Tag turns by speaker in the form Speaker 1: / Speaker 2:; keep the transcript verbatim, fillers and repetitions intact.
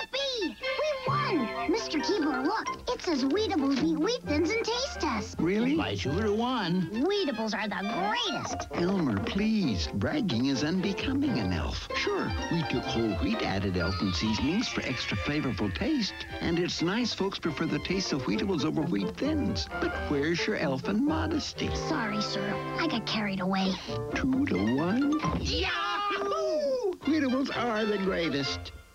Speaker 1: Yippee! We won! Mister Keebler, look. It says Weedables beat Wheat Thins in taste test.
Speaker 2: Really?
Speaker 3: My shooter won.
Speaker 1: Weedables are the greatest.
Speaker 2: Elmer, please. Bragging is unbecoming an elf. Sure, we took whole wheat, added elfin seasonings for extra flavorful taste. And it's nice folks prefer the taste of Weedables over Wheat Thins. But where's your elfin modesty?
Speaker 1: Sorry, sir. I got carried away.
Speaker 2: Two to one?
Speaker 3: Yahoo!
Speaker 2: Weedables are the greatest.